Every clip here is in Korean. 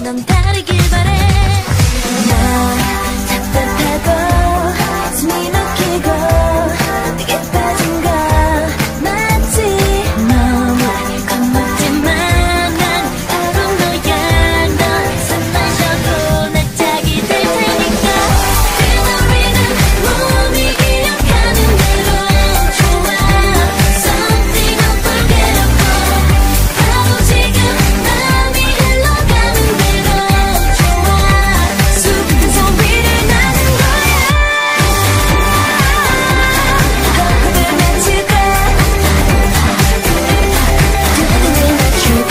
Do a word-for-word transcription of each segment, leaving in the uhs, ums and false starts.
넌 다르길 바래. 나 답답하고 숨이 막히고 내게 빠진 거 맞지? 너무 겁먹지만 난 바로 너야. 넌 숨 마셔도 나 짝이 될 테니까. Feel the rhythm 몸이 기억하는 대로 좋아. Something unforgettable. 바로 지금 맘이 흘러가는 대로 좋아. 수많은 소리를 나는 거야. 호흡을 맞추고 두근두근 맞추고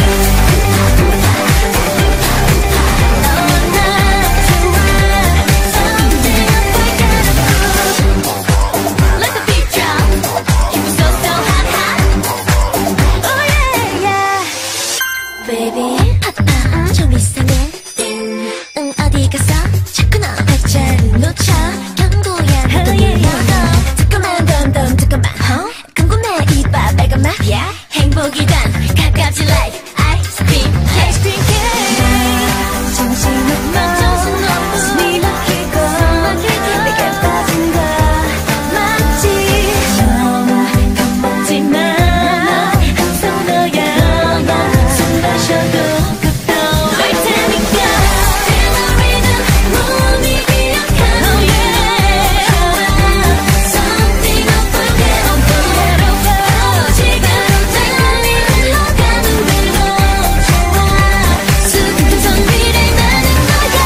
너와 나 좋아. Something unforgettable. Let the beat drop. Keep it so so hot hot. Oh yeah yeah. Baby 아, 좀 이상해. 응 어디 갔어? 자꾸 너 발자를 놓쳐. 경고야 나도 눌러도 조금만 덤덤 조금만 huh? 궁금해 이봐 빨간 맛 yeah? 행복이란 가깝지 like ice cream ice cream cake. 정신없고 숨이 막히고 내게 빠진 거 맞지? 너무 겁먹지만 항상 너야. 나 숨 마셔도 끝도 될 테니까. Feel the rhythm 몸이 기억하는 대로 좋아. Something unforgettable. 바로 지금 맘이 흘러가는 대로 좋아. 수많은 소리를 나는 거야.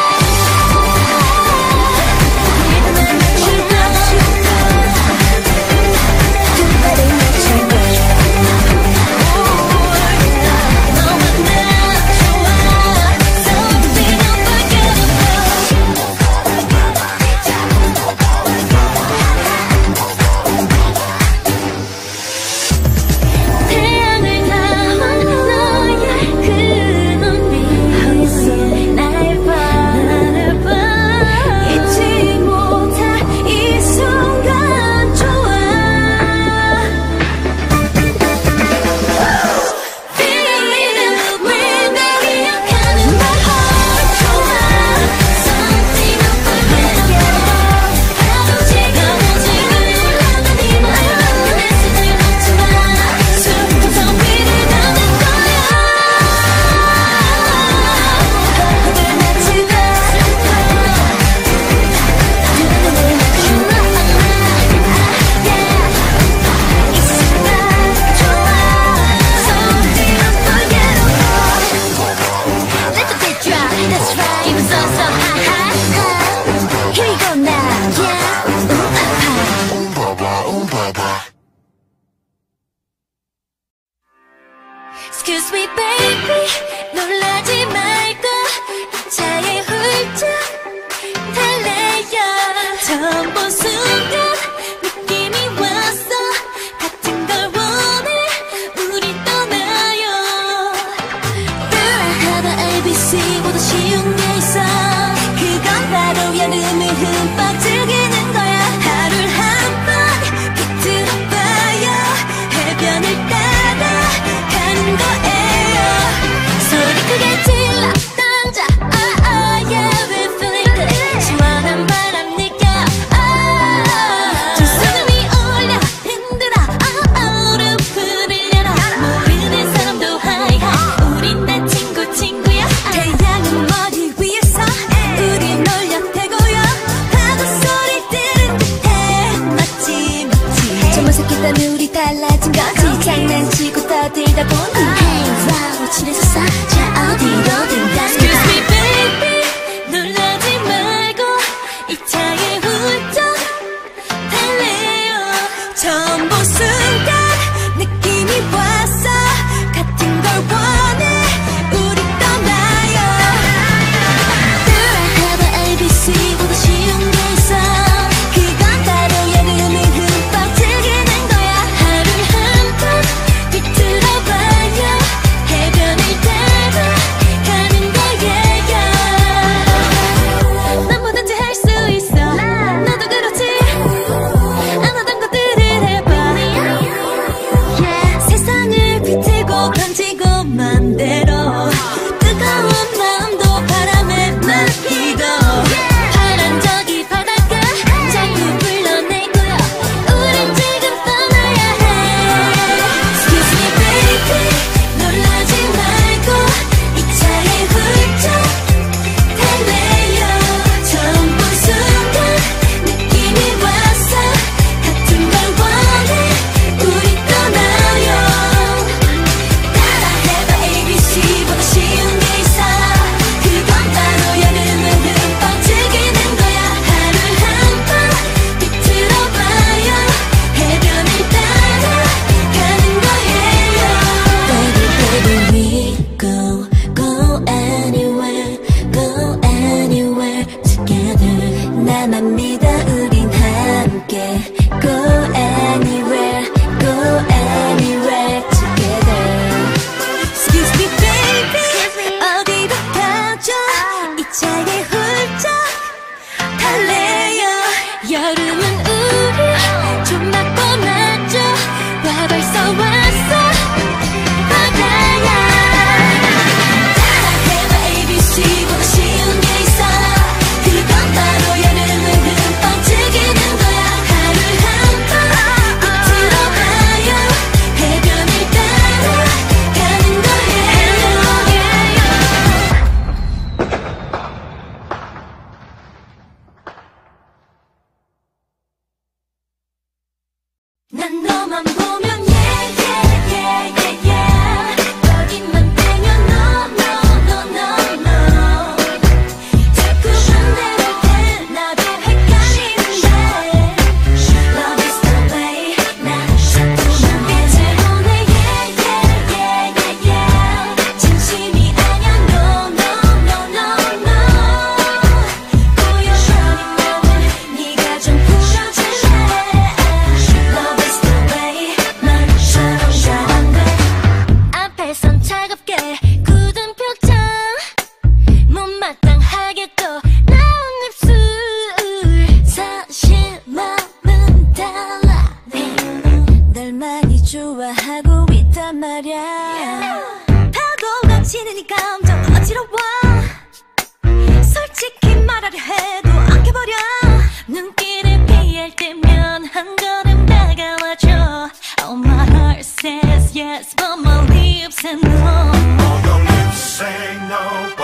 리듬을 맞추고 두 발을 맞추고 너와 나 좋아. Something unforgettable. 태양을 담은 너의 그 눈빛 날 봐, 나를 봐. 잊지 못할 이 순간 좋아. Feel the rhythm 왜 날 기억하는 my heart 좋아. Something unforgettable. 바로 지금 지금 흘러간 이 맘 내 손을 놓지 마. 수많은 소리를 나는 거야. 호흡을 맞추고 두근두근 맞추고 yeah. 이 순간 좋아. Something unforgettable. Let the beat drop. That's right. Give it so so hot hot hot. Here we go now. Yeah. Ooh, ah, ah. Excuse me baby 놀라지 말고 이 차에 훌쩍 달래요. 처음 본 순간 느낌이 왔어. 같은 걸 원해 우리 떠나요. 따라하다 에이비씨보다 쉬운 게 있어. 그건 바로 여름을 흠뻑 즐기는 거야. 하루를 한번 비틀어봐요. 해변을 따라 가는 거예요. 소리 크게 질러 던져 oh, oh, yeah, we're feeling good. 시원한 바람 느껴 oh. 두 손을 위올려 흔들어 oh, oh, 무릎을 열어. 모르는 사람도 하이 하이. 우린 다 친구 친구야. 태양은 머리 위에서 우리 놀려 대고요.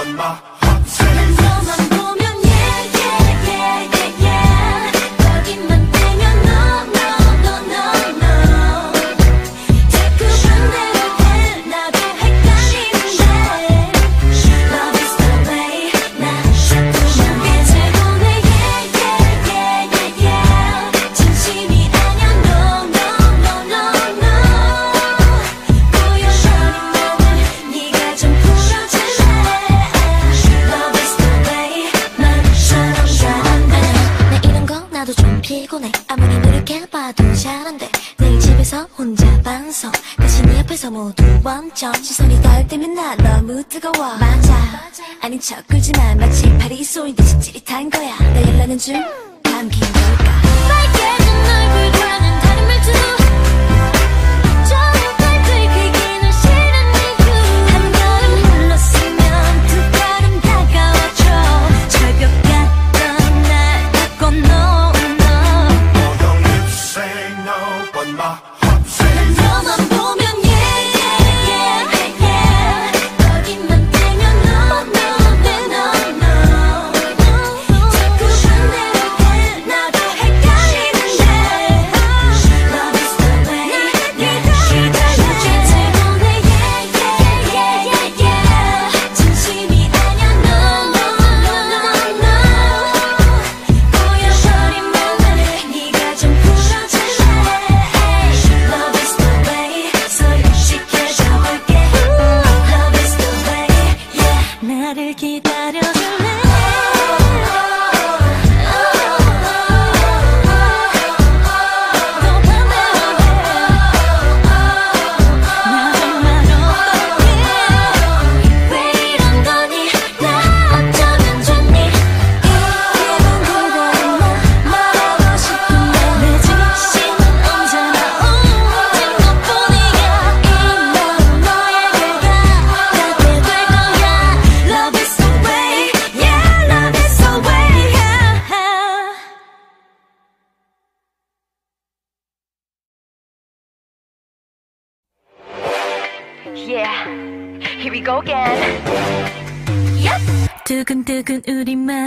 but my heart says 너만 보면 yeah yeah yeah yeah yeah 거기만 되면 no no no no no 자꾸 반대로 해 나도 헷갈리는데 Love is the way 나 자꾸만 빛을 보내 yeah yeah yeah yeah yeah 진심이 아냐 no no no no no 보여버린 맘을 네가 좀 풀어줄래 Love is the way 맘처럼 잘안돼 나 이런 거 나도 좀 피곤해 아무리 노력해봐도 잘 안돼 내일 집에서 혼자 반성 다시 네 앞에서 모두 원점 시선이 닿을 때면 나 너무 뜨거워 맞아 아닌 척 굴지만 마치 파리 쏘인듯이 찌릿한 거야 나 열나는 줄 감긴 걸까 빨개진 얼굴과는 다른 말투 저렇게 들키기는 싫은 이유 한 걸음 물러서면 두 걸음 다가와줘 절벽 같던 날 닫고 no no All your lips say no but my heart says 너만 보면 yeah yeah yeah yeah 거기만 되면 no no no no 자꾸 반대로 해 나도 헷갈리는데 Love is the way 네가 기다려 빛을 보내 yeah yeah yeah yeah yeah 진심이 아냐 no no no no no 보여버린 맘을 네가 좀 풀어줄래 Love is the way 소리시켜줘 볼게 Love is the way yeah 나를 기다려줄래 너 반대로 해나 정말 어떡해 왜 이런 거니 나 어쩌면 좋니 이 기분 그대로 나 말하고 싶은데 내 진심은 언제나 오직 너뿐이야 이 마음 너에게 닿게 될 거야 Love is the way yeah love is the way yeah Yeah, here we go again. 두근두근 우리 마음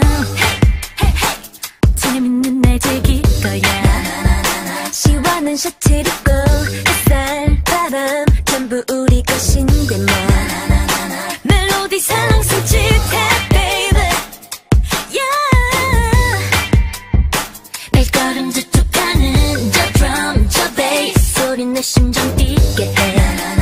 재밌는 날 즐길 거야 시원한 셔츠를 입고 햇살 바람 전부 우리 것인데 뭐 멜로디 살랑 솔직해 baby yeah 발걸음 저쪽하는 저 드럼 저 베이스 소리 내 심장 뛰게 해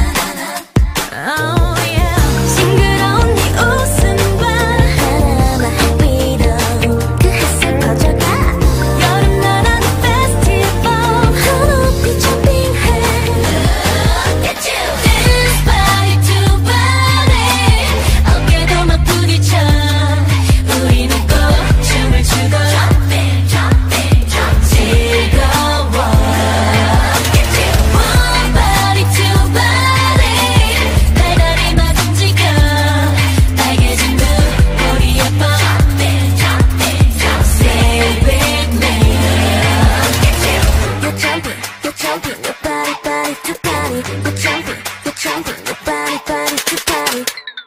Oh yeah 싱그러운 네 웃음과 바람아 위로 그 햇살 퍼져가 여름나라는 페스티벌 한높이 점핑해 Get you dance body to body 어깨도 막 부딪혀 우리는 꼭 춤을 추고 Jumping jumping jumping 즐거워 Get you one body to body 달달이 막 움직여 빨개진 눈 우리 예뻐 Jumping jumping jumping Stay with me You're jumping, you're jumping Your body, body to body You're jumping, you're jumping Your body, body to body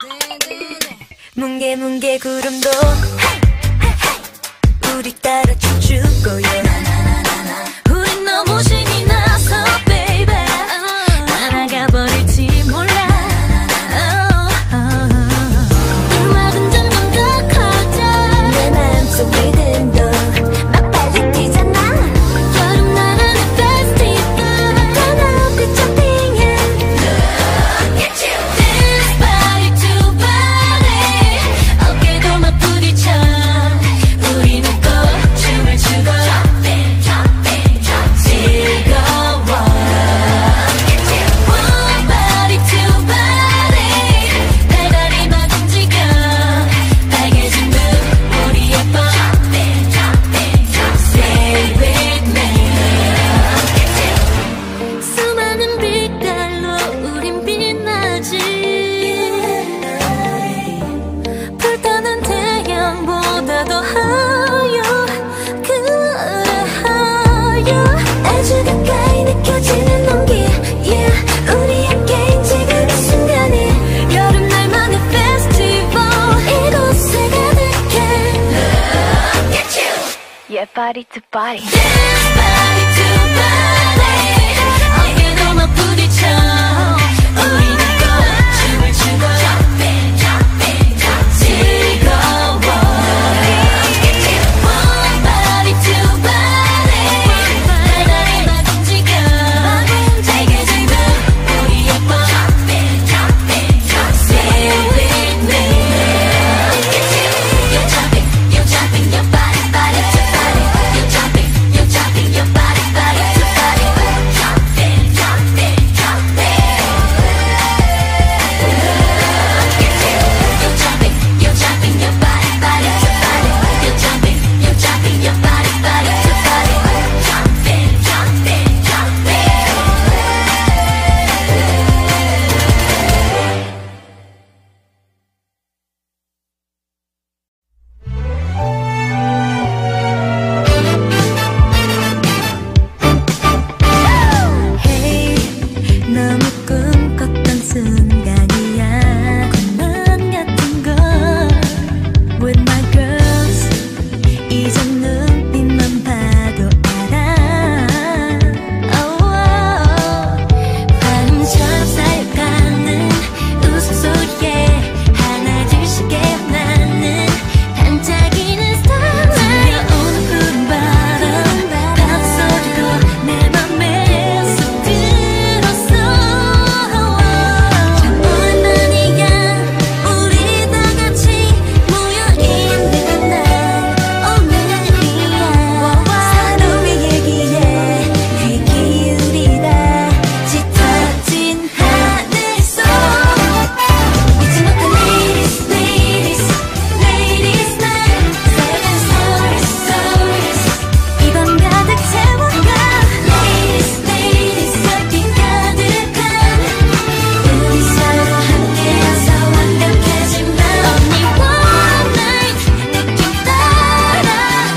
뭉게 뭉게 구름도 우리 따라 춤출 거야 우린 너무 신이 나서 baby 날아가 버릴지 몰라 음악은 점점 더 커져 내 마음속 리듬도 막 빨리 뛰잖아 여름나라는 페스티벌 한높이 점핑해 Get you dance body to body 어깨도 막 부딪혀 우리는 꼭 춤을 추고 body to body. Dance body to body. 어깨로만 부딪혀. 우리는 꼭 춤을 추고 jumping, jumping, jumping. 즐거워. One body to body. 나날이 막 움직여. 잘게 잡아 우리의 법. Jumping, jumping, jumping. Stay with me. You're jumping, you're jumping, your body, body to body. You're jumping, you're jumping, your body, body to body. Jumping, jumping, jumping. You're jumping, you're jumping, your body, body to body. You're jumping, you're jumping, your body, body to body. Jumping, jumping, jumping. Hey, 너무 꿈꿨던 순간이야. 꿈만 같은 걸 With my girls. 이제 눈빛만 봐도 알아. Oh, 바람처럼 쌓여가는 웃음소리에 하나 둘씩 깨어나는 반짝이는 스타일. 들려오는 푸른바람 밤소리도 내 맘에 쏙 들었어. 참 오랜만이야 우리 다같이 모여있는 날. 오늘이야 서로의 얘기에 귀 기울이다 짙어진 하늘 속. 잊지 못할 ladies, ladies, ladies night. 새로운 stories, stories. 이 밤 가득 채워가. Ladies, ladies, 별빛 가득한 우리 서로 함께여서 완벽해진 밤. Only one night 느낌 따라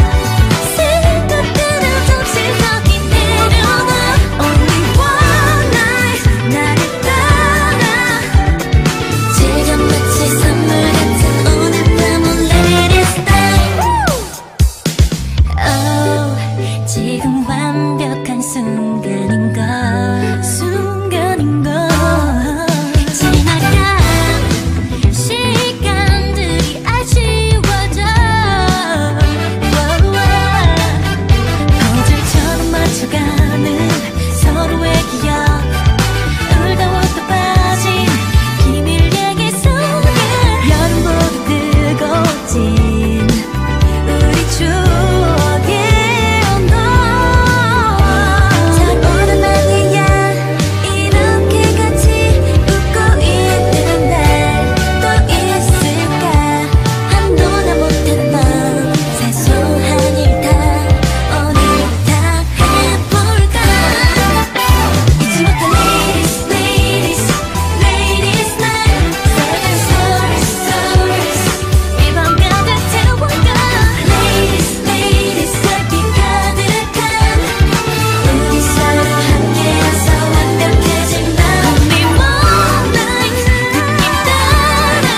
생각대로 정신적인 내려놔. Only one night 나를 따라 지금 마치 선물 같은 오늘 밤은 ladies night. Oh, 지금 완벽한 순간인걸, 순간인걸. 지나간 시간들이 아쉬워져. 퍼즐처럼 맞춰가는 서로의 기억. 울다 웃다 빠진 비밀 얘기 속에 여름보다 뜨거워진 우리 추억의 온도. 참 오랜만이야 이렇게 같이 웃고 있는 날. 또 있을까 한도나 못했던 사소한 일 다 오늘 다 해볼까. 잊지 못할 ladies, ladies, ladies night. 새로운 stories, stories. 이 밤 가득 채워가. Ladies, ladies, 별빛 가득한 우리 서로 함께여서 완벽해진 밤. Only one night 느낌 따라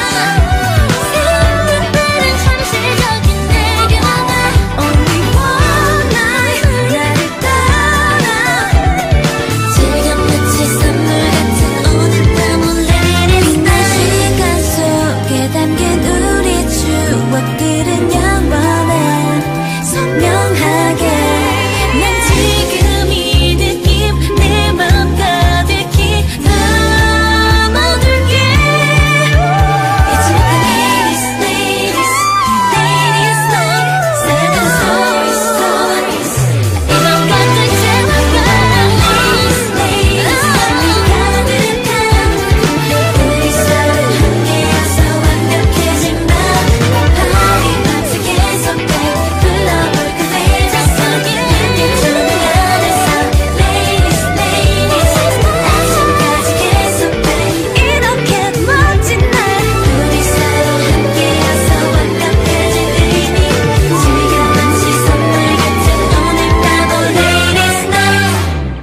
생각들은 잠시적인 내려놔. Only one night 나를 따라 지금 마치 선물 같은 오늘 밤은 ladies night. 시간 속에 담긴 우리 추억들은 영원해 선명하게. 난 지금 이 느낌 내 맘 가득히 담아둘게. 잊지 못할 ladies, ladies, ladies night. 새로운 stories, stories. 이 밤 가득 채워가. Ladies, ladies, 별빛 가득한 우리 서로 함께여서 완벽해진 밤. 파리 밤새 계속돼 불러볼까 레이저 속에 조명 안에서. Ladies, ladies 아침까지 계속돼 이렇게 멋진 날. 우리 서로 함께여서 완벽해진 의미. 지금 마치 선물 같은 오늘 밤은 ladies night.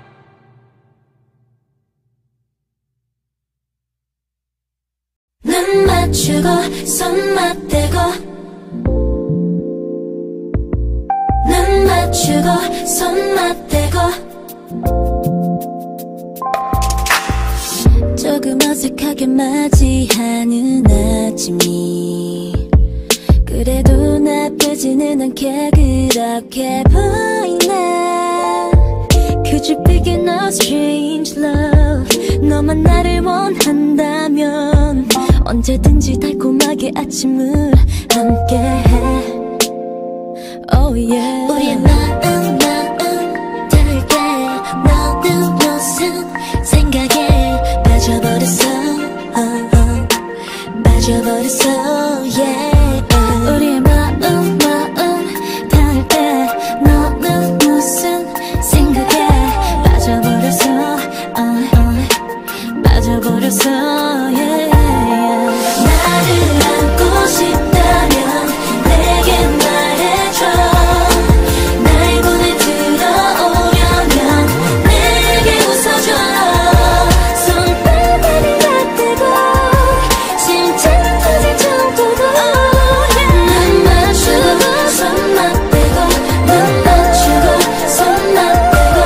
눈 맞추고 손 맞대고 눈 맞추고 손 맞대고 조금 어색하게 맞이하는 아침이 그래도 나쁘지는 않게 그렇게 보이네. Could you begin a strange love? 너만 나를 원한다면 언제든지 달콤하게 아침을 함께해. Oh yeah. 우리의 마음 마음 다를게 너는 무슨 생각에 빠져버렸어 oh, oh. 빠져버렸어 yeah. 우리의 마음 마음 다를게 너는 무슨 생각에 빠져버렸어 oh, oh. 빠져버렸어 yeah. 나를 안고 싶다면 내게 말해줘. 날 보내 들어오려면 내게 웃어줘. 손바닥을 맞대고 심장이 터질 정도로 눈 맞추고 손 맞대고 눈 맞추고 손 맞대고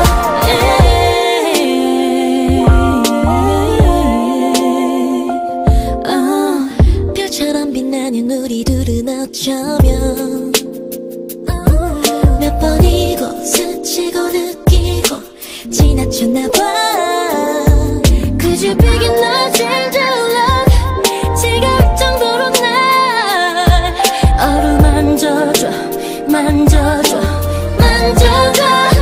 oh, 별처럼 빛나는 우리 둘은 어쩌면 몇 번이고 스치고 느끼고 지나쳤나봐. Could you begin a change of love? 지겨울 정도로 날 어루만져줘 만져줘 만져줘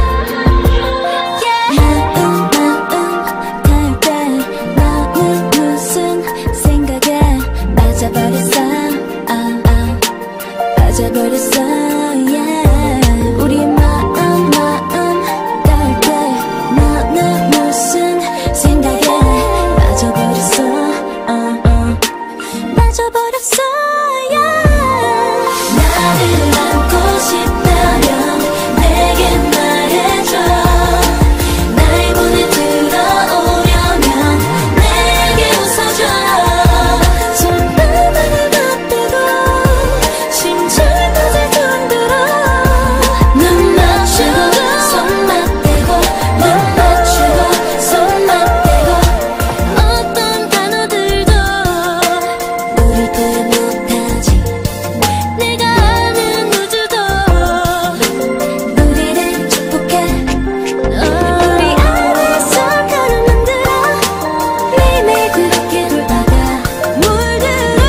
yeah. 마음 마음 다를게 너는 무슨 생각에 빠져버렸어 oh, oh. 빠져버렸어 yeah. 우리 마음 마음 다를게 너는 무슨 생각에 빠져버렸어 oh, oh. 빠져버렸어 yeah. 나를 안고 싶다면 내게 말해줘. 날 보내 들어오려면 내게 웃어줘. 손바닥을 맞대고 심장이 터질 정도로 눈 맞추고 손 맞대고 눈 맞추고 손 맞대고 어떤 단어들도 우릴 표현 못하지. 내가 아는 우주도 우리를 축복해. 우리 안에 색깔을 만들어 매일매일 그렇게 돌다가 물들어.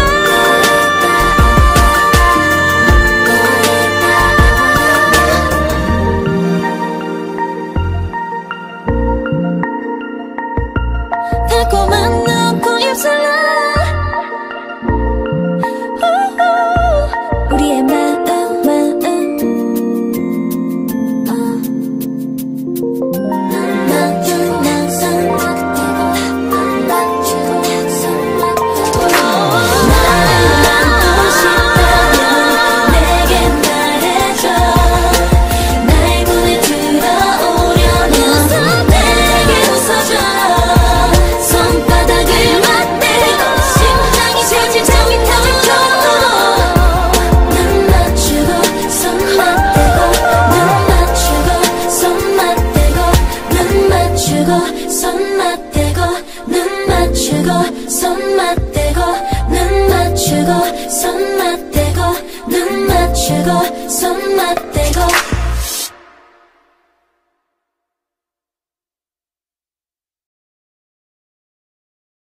달콤한 너고 입술로 우후, 우리의 마음 마음 어. 맞추고 손 맞대고 맞추고 손 맞대고 나를 안고 싶다면 내게 말해줘. 날 보내 들어오려면 내게 웃어줘. 손바닥을 맞대고 심장이 터질 정도로 눈 맞추고 손 맞대고 눈 맞추고 손 맞대고 눈 맞추고 손 맞대고 눈 맞추고 손 맞대고